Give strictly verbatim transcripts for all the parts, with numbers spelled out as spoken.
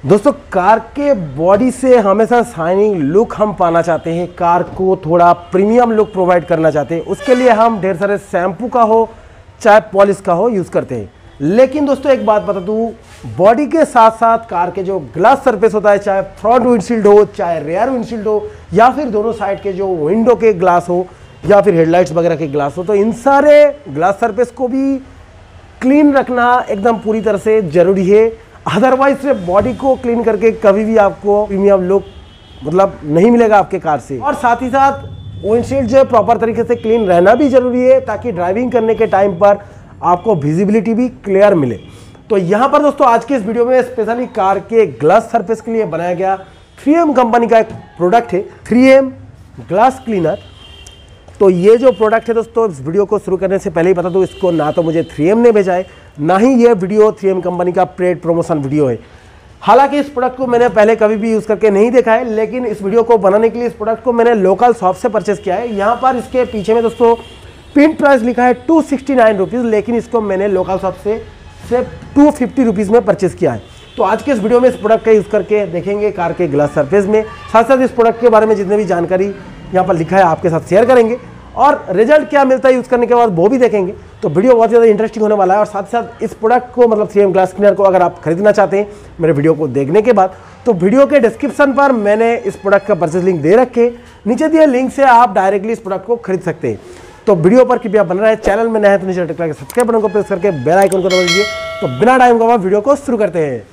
दोस्तों कार के बॉडी से हमेशा शाइनिंग लुक हम पाना चाहते हैं, कार को थोड़ा प्रीमियम लुक प्रोवाइड करना चाहते हैं। उसके लिए हम ढेर सारे शैम्पू का हो चाहे पॉलिश का हो यूज़ करते हैं। लेकिन दोस्तों एक बात बता दूँ, बॉडी के साथ साथ कार के जो ग्लास सरफेस होता है, चाहे फ्रंट विंडशील्ड हो चाहे रेयर विंडशील्ड हो या फिर दोनों साइड के जो विंडो के ग्लास हो या फिर हेडलाइट्स वगैरह के ग्लास हो, तो इन सारे ग्लास सरफेस को भी क्लीन रखना एकदम पूरी तरह से ज़रूरी है। अदरवाइज से बॉडी को क्लीन करके कभी भी आपको प्रीमियम लुक मतलब नहीं मिलेगा आपके कार से। और साथ ही साथ विंडशील्ड जो है प्रॉपर तरीके से क्लीन रहना भी जरूरी है, ताकि ड्राइविंग करने के टाइम पर आपको विजिबिलिटी भी क्लियर मिले। तो यहाँ पर दोस्तों आज के इस वीडियो में स्पेशली कार के ग्लास सरफेस के लिए बनाया गया थ्री एम कंपनी का एक प्रोडक्ट है, थ्री एम ग्लास क्लीनर। तो ये जो प्रोडक्ट है दोस्तों, इस वीडियो को शुरू करने से पहले ही बता दूं, इसको ना तो मुझे थ्री एम ने भेजा है, ना ही ये वीडियो थ्री एम कंपनी का पेड प्रमोशन वीडियो है। हालांकि इस प्रोडक्ट को मैंने पहले कभी भी यूज़ करके नहीं देखा है, लेकिन इस वीडियो को बनाने के लिए इस प्रोडक्ट को मैंने लोकल शॉप से परचेस किया है। यहाँ पर इसके पीछे में दोस्तों प्रिंट प्राइस लिखा है टू सिक्सटी नाइन रुपीज़, लेकिन इसको मैंने लोकल शॉप से सिर्फ टू फिफ्टी रुपीज़ में परचेस किया है। तो आज के इस वीडियो में इस प्रोडक्ट का यूज़ करके देखेंगे कार के ग्लास सरफेस में, साथ साथ इस प्रोडक्ट के बारे में जितने भी जानकारी यहाँ पर लिखा है आपके साथ शेयर करेंगे और रिजल्ट क्या मिलता है यूज़ करने के बाद वो भी देखेंगे। तो वीडियो बहुत ज़्यादा इंटरेस्टिंग होने वाला है। और साथ साथ इस प्रोडक्ट को मतलब थ्री एम ग्लास क्लीनर को अगर आप खरीदना चाहते हैं मेरे वीडियो को देखने के बाद, तो वीडियो के डिस्क्रिप्शन पर मैंने इस प्रोडक्ट का परचेज लिंक दे रखे, नीचे दिए लिंक से आप डायरेक्टली इस प्रोडक्ट को खरीद सकते हैं। तो वीडियो पर कृपया बन रहा है, चैनल में नया है तो नीचे टिक करके सब्सक्राइब बटन को प्रेस करके बेल आइकन को दबा दीजिए। तो बिना टाइम गवाए वीडियो को शुरू करते हैं।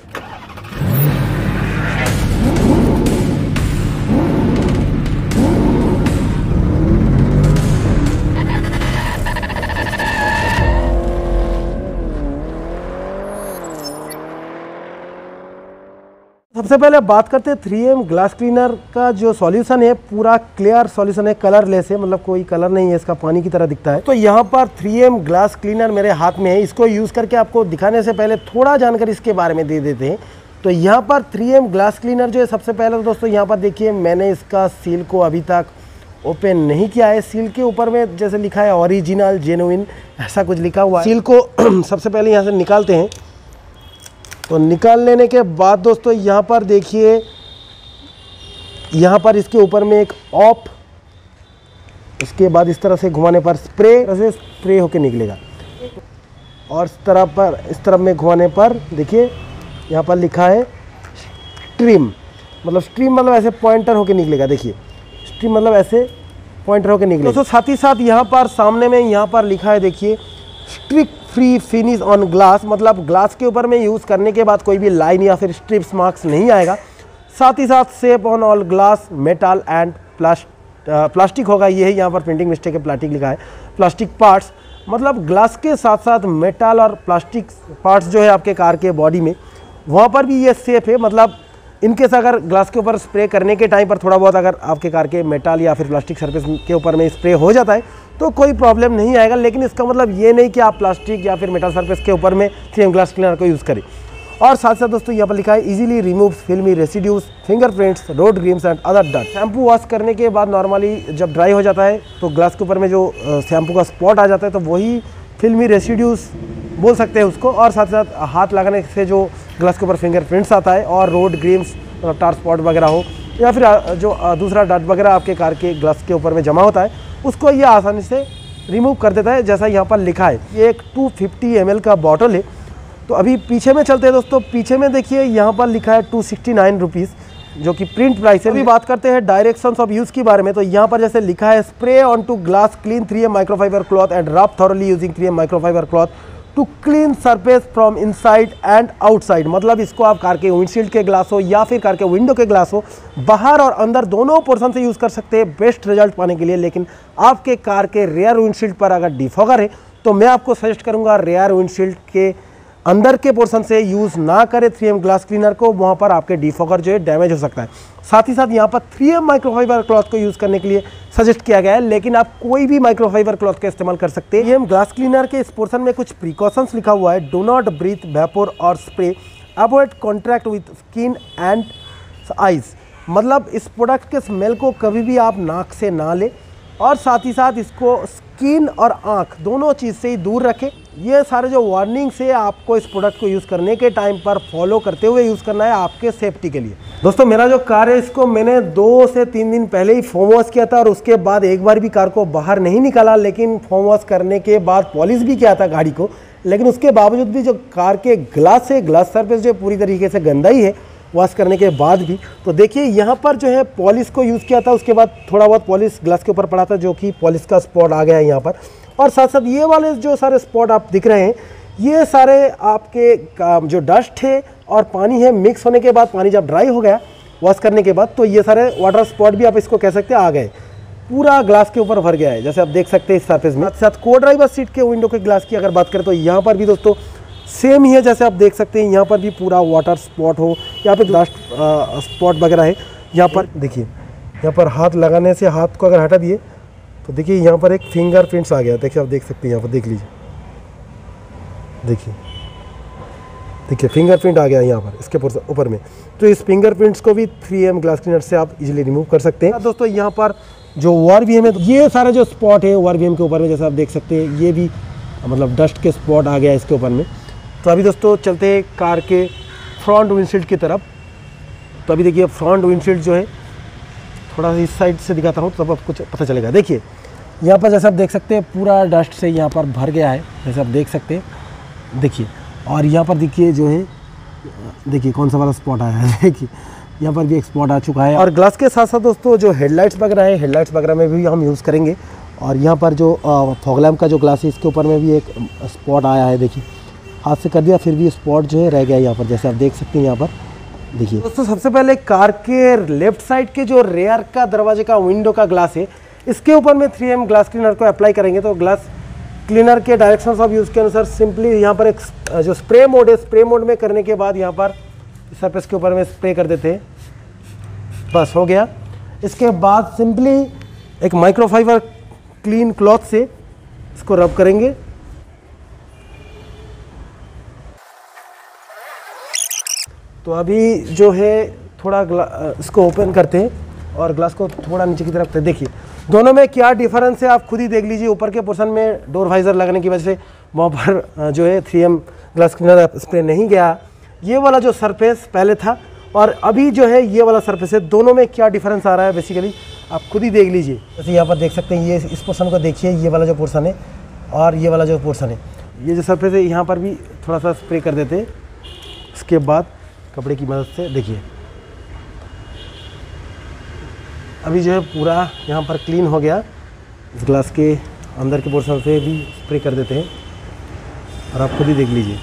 सबसे पहले बात करते हैं थ्री एम ग्लास क्लीनर का जो सॉल्यूशन है, पूरा क्लियर सॉल्यूशन है, कलरलेस है, मतलब कोई कलर नहीं है, इसका पानी की तरह दिखता है। तो यहाँ पर थ्री एम ग्लास क्लीनर मेरे हाथ में है, इसको यूज़ करके आपको दिखाने से पहले थोड़ा जानकारी इसके बारे में दे देते हैं। तो यहाँ पर थ्री एम ग्लास क्लीनर जो है, सबसे पहले तो दोस्तों यहाँ पर देखिए मैंने इसका सील को अभी तक ओपन नहीं किया है। सील के ऊपर में जैसे लिखा है ओरिजिनल जेन्युइन ऐसा कुछ लिखा हुआ है। सील को सबसे पहले यहाँ से निकालते हैं। तो निकाल लेने के बाद दोस्तों यहाँ पर देखिए, यहाँ पर इसके ऊपर में एक ऑफ, इसके बाद इस तरह से घुमाने पर स्प्रे ऐसे स्प्रे होके निकलेगा, और इस तरह पर इस तरफ में घुमाने पर देखिए यहाँ पर लिखा है स्ट्रीम, मतलब स्ट्रीम मतलब ऐसे पॉइंटर होके निकलेगा। देखिए स्ट्रीम मतलब ऐसे पॉइंटर होके निकलेगा। दोस्तों साथ ही साथ यहाँ पर सामने में यहाँ पर लिखा है देखिए streak free finish on glass, मतलब ग्लास के ऊपर में यूज़ करने के बाद कोई भी लाइन या फिर स्ट्रिप्स मार्क्स नहीं आएगा। साथ ही साथ safe on all glass metal and plast plastic होगा, ये है यहाँ पर प्रिंटिंग मिस्टेक है, प्लास्टिक लिखा है, प्लास्टिक पार्ट्स, मतलब ग्लास के साथ साथ मेटल और प्लास्टिक पार्ट्स जो है आपके कार के बॉडी में, वहाँ पर भी ये सेफ है। मतलब इनकेस अगर ग्लास के ऊपर स्प्रे करने के टाइम पर थोड़ा बहुत अगर आपके कार के मेटल या फिर प्लास्टिक सरफेस के ऊपर में स्प्रे हो जाता है तो कोई प्रॉब्लम नहीं आएगा। लेकिन इसका मतलब ये नहीं कि आप प्लास्टिक या फिर मेटल सरफेस के ऊपर में थ्री एम ग्लास क्लीनर को यूज़ करें। और साथ साथ दोस्तों यहाँ पर लिखा है easily remove filmy residues, fingerprints, road grimes and other dust. Shampoo wash करने के बाद नॉर्मली जब ड्राई हो जाता है तो ग्लास के ऊपर में जो शैम्पू का स्पॉट आ जाता है, तो वही फिल्मी रेसिड्यूज बोल सकते हैं उसको। और साथ साथ हाथ लगाने से जो ग्लास के ऊपर फिंगरप्रिंट्स आता है और रोड ग्रीम्स मतलब टार स्पॉट वगैरह हो या फिर जो दूसरा डस्ट वगैरह आपके कार के ग्लास के ऊपर में जमा होता है, उसको ये आसानी से रिमूव कर देता है, जैसा यहाँ पर लिखा है। ये एक टू फिफ्टी एम एल का बॉटल है। तो अभी पीछे में चलते हैं दोस्तों, पीछे में देखिए यहाँ पर लिखा है टू सिक्सटी नाइन रुपीज़, जो कि प्रिंट प्राइस है। अभी बात करते हैं डायरेक्शंस ऑफ यूज़ के बारे में। तो यहाँ पर जैसे लिखा है spray on to glass clean three M microfibre cloth and rub thoroughly using three M microfibre cloth to clean surface from inside and outside, मतलब इसको आप कार के विंडशील्ड के ग्लास हो या फिर कार के विंडो के ग्लास हो, बाहर और अंदर दोनों पोर्शन से यूज़ कर सकते हैं बेस्ट रिजल्ट पाने के लिए। लेकिन आपके कार के रेयर विंडशील्ड पर अगर डिफॉगर है तो मैं आपको सजेस्ट करूंगा रेयर विंडशील्ड के अंदर के पोर्शन से यूज़ ना करें थ्री एम ग्लास क्लीनर को, वहाँ पर आपके डिफॉगर जो है डैमेज हो सकता है। साथ ही साथ यहाँ पर थ्री एम माइक्रोफाइबर क्लॉथ को यूज़ करने के लिए सजेस्ट किया गया है, लेकिन आप कोई भी माइक्रोफाइबर क्लॉथ का इस्तेमाल कर सकते हैं। थ्री एम ग्लास क्लीनर के इस पोर्शन में कुछ प्रिकॉशंस लिखा हुआ है, डो नॉट ब्रीथ वेपोर और spray, avoid contract with skin and eyes, मतलब इस प्रोडक्ट के स्मेल को कभी भी आप नाक से ना लें। और साथ ही साथ इसको स्किन और आँख दोनों चीज़ से ही दूर रखें। ये सारे जो वार्निंग से आपको इस प्रोडक्ट को यूज़ करने के टाइम पर फॉलो करते हुए यूज़ करना है आपके सेफ्टी के लिए। दोस्तों मेरा जो कार है इसको मैंने दो से तीन दिन पहले ही फोम वॉश किया था और उसके बाद एक बार भी कार को बाहर नहीं निकाला, लेकिन फोम वॉश करने के बाद पॉलिश भी किया था गाड़ी को, लेकिन उसके बावजूद भी जो कार के ग्लास है, ग्लास सरफेस जो पूरी तरीके से गंदा ही है वॉश करने के बाद भी। तो देखिए यहाँ पर जो है पॉलिश को यूज़ किया था, उसके बाद थोड़ा बहुत पॉलिश ग्लास के ऊपर पड़ा था जो कि पॉलिश का स्पॉट आ गया है यहाँ पर। और साथ साथ ये वाले जो सारे स्पॉट आप दिख रहे हैं ये सारे आपके जो डस्ट है और पानी है मिक्स होने के बाद, पानी जब ड्राई हो गया वॉश करने के बाद, तो ये सारे वाटर स्पॉट भी आप इसको कह सकते हैं आ गए, पूरा ग्लास के ऊपर भर गया है जैसे आप देख सकते हैं इस सरफेस में। साथ को ड्राइवर सीट के विंडो के ग्लास की अगर बात करें तो यहाँ पर भी दोस्तों सेम ही है, जैसे आप देख सकते हैं यहाँ पर भी पूरा वाटर स्पॉट हो, यहाँ पे डस्ट स्पॉट वगैरह है। यहाँ पर देखिए, यहाँ पर हाथ लगाने से हाथ को अगर हटा दिए तो देखिए यहाँ पर एक फिंगरप्रिंट्स आ गया, देखिए आप देख सकते हैं यहाँ पर, देख लीजिए, देखिए देखिए फिंगरप्रिंट आ गया यहाँ पर इसके ऊपर में। तो इस फिंगरप्रिंट्स को भी थ्री एम ग्लास क्लीनर से आप इजीली रिमूव कर सकते हैं। दोस्तों यहाँ पर जो ओवर वी एम है, ये सारा जो स्पॉट है ओवर वी एम के ऊपर में जैसे आप देख सकते हैं, ये भी मतलब डस्ट के स्पॉट आ गया इसके ऊपर में। तो अभी दोस्तों चलते हैं कार के फ्रंट विंडशील्ड की तरफ। तो अभी देखिए फ्रंट विंडशील्ड जो है थोड़ा सा इस साइड से दिखाता हूँ तब आपको पता चलेगा। देखिए यहाँ पर जैसे आप देख सकते हैं पूरा डस्ट से यहाँ पर भर गया है, जैसे आप देख सकते हैं, देखिए। और यहाँ पर देखिए जो है, देखिए कौन सा वाला स्पॉट आया है, देखिए यहाँ पर भी एक स्पॉट आ चुका है। और ग्लास के साथ साथ दोस्तों जो हेडलाइट्स वगैरह है, हेडलाइट्स वगैरह में भी हम यूज़ करेंगे। और यहाँ पर जो फॉग लैम्प का जो ग्लास है इसके ऊपर में भी एक स्पॉट आया है, देखिए हाथ से कर दिया फिर भी स्पॉट जो है रह गया यहाँ पर, जैसे आप देख सकते हैं यहाँ पर देखिए। दोस्तों सबसे पहले कार के लेफ्ट साइड के जो रेयर का दरवाजे का विंडो का ग्लास है इसके ऊपर में थ्री एम ग्लास क्लीनर को अप्लाई करेंगे। तो ग्लास क्लीनर के डायरेक्शंस ऑफ यूज़ के अनुसार सिंपली यहाँ पर एक जो स्प्रे मोड है, स्प्रे मोड में करने के बाद यहाँ पर सरफेस के ऊपर में स्प्रे कर देते हैं, बस हो गया। इसके बाद सिंपली एक माइक्रोफाइबर क्लीन क्लॉथ से इसको रब करेंगे। तो अभी जो है थोड़ा इसको ओपन करते हैं और ग्लास को थोड़ा नीचे की तरफ रखते हैं। देखिए दोनों में क्या डिफरेंस है आप खुद ही देख लीजिए। ऊपर के पोर्शन में डोर वाइजर लगने की वजह से वहाँ पर जो है three M glass cleaner spray नहीं गया। ये वाला जो सरफेस पहले था और अभी जो है ये वाला सरफेस है, दोनों में क्या डिफरेंस आ रहा है बेसिकली आप खुद ही देख लीजिए। जैसे यहाँ पर देख सकते हैं, ये इस पोर्शन को देखिए, ये वाला जो पोर्शन है और ये वाला जो पोर्शन है, ये जो सरफेस है यहाँ पर भी थोड़ा सा स्प्रे कर देते हैं। इसके बाद कपड़े की मदद से देखिए अभी जो है पूरा यहाँ पर क्लीन हो गया। इस ग्लास के अंदर के पोर्शन से भी स्प्रे कर देते हैं और आप खुद ही देख लीजिए।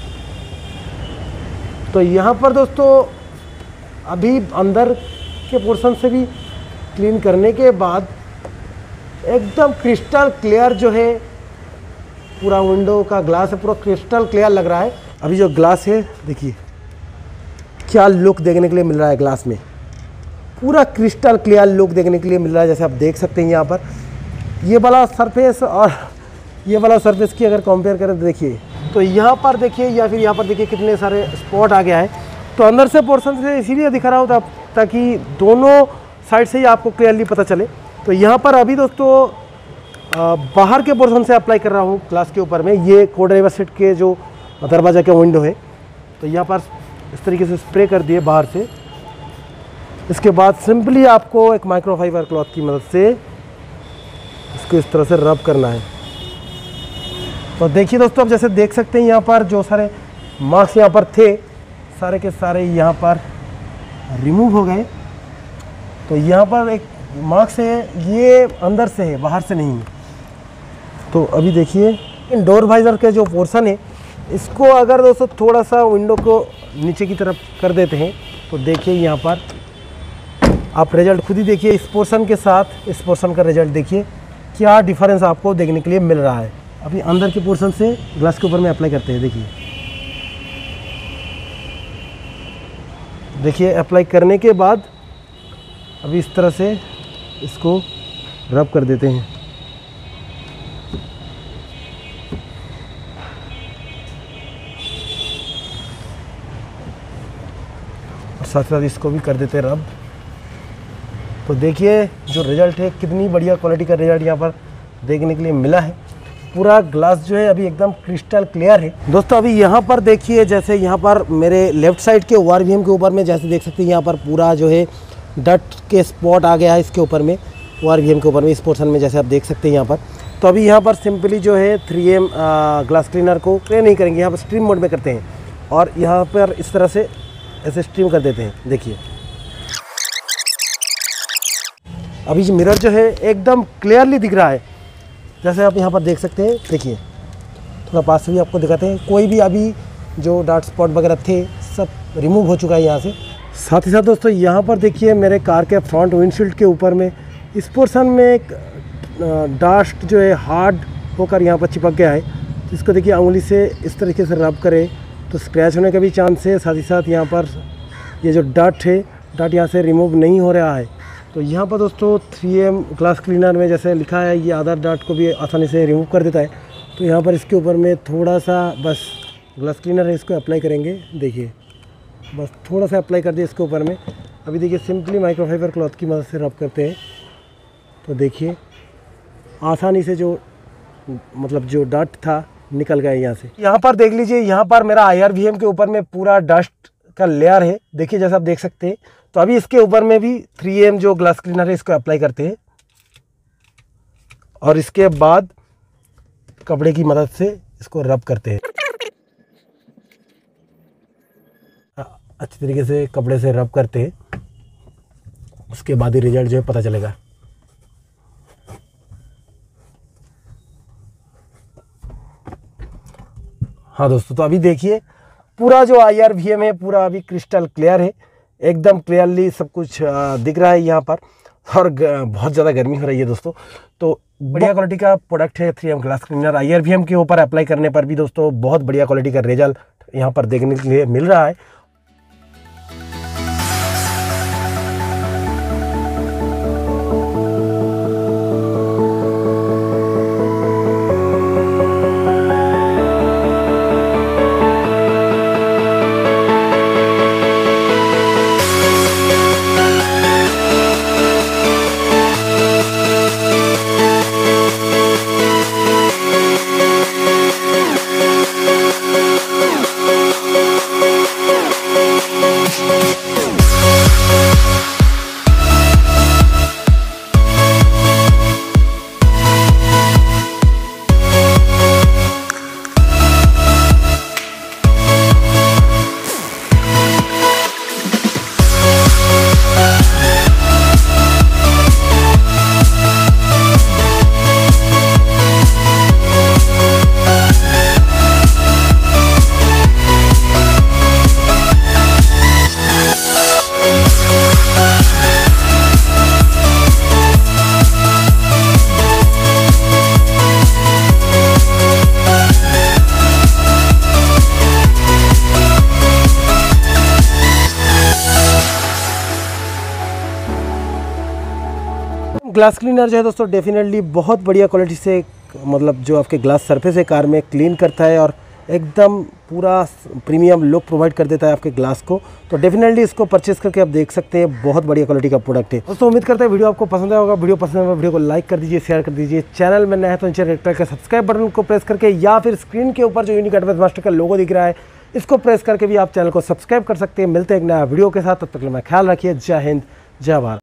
तो यहाँ पर दोस्तों अभी अंदर के पोर्शन से भी क्लीन करने के बाद एकदम क्रिस्टल क्लियर जो है पूरा विंडो का ग्लास है, पूरा क्रिस्टल क्लियर लग रहा है। अभी जो ग्लास है देखिए क्या लुक देखने के लिए मिल रहा है, ग्लास में पूरा क्रिस्टल क्लियर लुक देखने के लिए मिल रहा है। जैसे आप देख सकते हैं यहाँ पर ये वाला सरफेस और ये वाला सरफेस की अगर कंपेयर करें तो देखिए, तो यहाँ पर देखिए या फिर यहाँ पर देखिए कितने सारे स्पॉट आ गया है। तो अंदर से पोर्शन से इसीलिए दिखा रहा हूँ ताकि दोनों साइड से ही आपको क्लियरली पता चले। तो यहाँ पर अभी दोस्तों बाहर के पोर्शन से अप्लाई कर रहा हूँ ग्लास के ऊपर में। ये को ड्राइवर सीट के जो दरवाजा के विंडो है, तो यहाँ पर इस तरीके से स्प्रे कर दिए बाहर से। इसके बाद सिंपली आपको एक माइक्रोफाइबर क्लॉथ की मदद से इसको इस तरह से रब करना है। तो देखिए दोस्तों अब जैसे देख सकते हैं यहाँ पर जो सारे मार्क्स यहाँ पर थे सारे के सारे यहाँ पर रिमूव हो गए। तो यहाँ पर एक मार्क्स है, ये अंदर से है बाहर से नहीं। तो अभी देखिए इन डोर वाइजर के जो पोर्शन है इसको अगर दोस्तों थोड़ा सा विंडो को नीचे की तरफ कर देते हैं तो देखिए यहाँ पर आप रिजल्ट खुद ही देखिए। इस पोर्शन के साथ इस पोर्शन का रिजल्ट देखिए क्या डिफरेंस आपको देखने के लिए मिल रहा है। अभी अंदर के पोर्शन से ग्लास के ऊपर में अप्लाई करते हैं। देखिए देखिए अप्लाई करने के बाद अभी इस तरह से इसको रब कर देते हैं। और साथ साथ इसको भी कर देते हैं रब। तो देखिए जो रिज़ल्ट है कितनी बढ़िया क्वालिटी का रिज़ल्ट यहाँ पर देखने के लिए मिला है। पूरा ग्लास जो है अभी एकदम क्रिस्टल क्लियर है दोस्तों। अभी यहाँ पर देखिए, जैसे यहाँ पर मेरे लेफ़्ट साइड के ओ आर वी एम के ऊपर में जैसे देख सकते हैं यहाँ पर पूरा जो है डट के स्पॉट आ गया है इसके ऊपर में, ओ आर वी एम के ऊपर में, इस पोर्शन में जैसे आप देख सकते हैं यहाँ पर। तो अभी यहाँ पर सिंपली जो है थ्री एम ग्लास क्लीनर को स्प्रे नहीं करेंगे, यहाँ पर स्ट्रीम मोड में करते हैं और यहाँ पर इस तरह से ऐसे स्ट्रीम कर देते हैं। देखिए अभी जो मिरर जो है एकदम क्लियरली दिख रहा है, जैसे आप यहाँ पर देख सकते हैं। देखिए थोड़ा पास से भी आपको दिखाते हैं, कोई भी अभी जो डार्क स्पॉट वगैरह थे सब रिमूव हो चुका है यहाँ से। साथ ही साथ दोस्तों यहाँ पर देखिए मेरे कार के फ्रंट विंडशील्ड के ऊपर में इस पोर्शन में एक डस्ट जो है हार्ड होकर यहाँ पर चिपक गया है। तो इसको देखिए उंगली से इस तरीके से रब करें तो स्क्रैच होने का भी चांस है। साथ ही साथ यहाँ पर ये जो डट है, डट यहाँ से रिमूव नहीं हो रहा है। तो यहाँ पर दोस्तों थ्री एम ग्लास क्लीनर में जैसे लिखा है ये आधा डट को भी आसानी से रिमूव कर देता है। तो यहाँ पर इसके ऊपर में थोड़ा सा बस ग्लास क्लीनर है, इसको अप्लाई करेंगे। देखिए बस थोड़ा सा अप्लाई कर दिया इसके ऊपर में। अभी देखिए सिंपली माइक्रोफाइबर क्लॉथ की मदद से रब करते हैं तो देखिए आसानी से जो मतलब जो डस्ट था निकल गया यहाँ से। यहाँ पर देख लीजिए, यहाँ पर मेरा आई आर वी एम के ऊपर में पूरा डस्ट का लेयर है, देखिए जैसा आप देख सकते हैं। तो अभी इसके ऊपर में भी थ्री एम जो ग्लास क्लीनर है इसको अप्लाई करते हैं और इसके बाद कपड़े की मदद से इसको रब करते हैं। अच्छी तरीके से कपड़े से रब करते हैं, उसके बाद ही रिजल्ट जो है पता चलेगा। हाँ दोस्तों, तो अभी देखिए पूरा जो आई आर वी एम है पूरा अभी क्रिस्टल क्लियर है, एकदम क्लियरली सब कुछ दिख रहा है यहाँ पर। और बहुत ज़्यादा गर्मी हो रही है दोस्तों। तो बढ़िया क्वालिटी का प्रोडक्ट है three M glass cleaner. I R V M के ऊपर अप्लाई करने पर भी दोस्तों बहुत बढ़िया क्वालिटी का रिजल्ट यहाँ पर देखने के लिए मिल रहा है। ग्लास क्लीनर जो है दोस्तों डेफिनेटली बहुत बढ़िया क्वालिटी से मतलब जो आपके ग्लास सरफेस है कार में क्लीन करता है और एकदम पूरा प्रीमियम लुक प्रोवाइड कर देता है आपके ग्लास को। तो डेफिनेटली इसको परचेस करके आप देख सकते हैं, बहुत बढ़िया क्वालिटी का प्रोडक्ट है दोस्तों। उम्मीद करते हैं वीडियो आपको पसंद आया होगा। वीडियो पसंद आया वीडियो को लाइक कर दीजिए, शेयर कर दीजिए। चैनल में नया है तो नीचे रेड कलर के सब्सक्राइब बटन को प्रेस करके या फिर स्क्रीन के ऊपर जो यूनिक एडवांस मास्टर का लोगो दिख रहा है इसको प्रेस करके भी आप चैनल को सब्सक्राइब कर सकते हैं। मिलते हैं एक नया वीडियो के साथ, तब तक मैं ख्याल रखिए। जय हिंद, जय भारत।